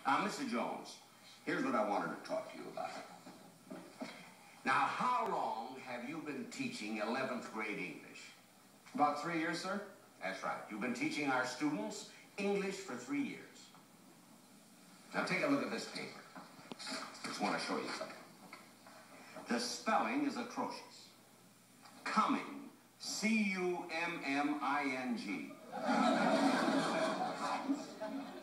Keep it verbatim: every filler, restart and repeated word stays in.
Now, Mister Jones, here's what I wanted to talk to you about. Now, how long have you been teaching eleventh grade English? About three years, sir. That's right. You've been teaching our students English for three years. Now, take a look at this paper. Just want to show you something. The spelling is atrocious. Coming, C U M M I N G.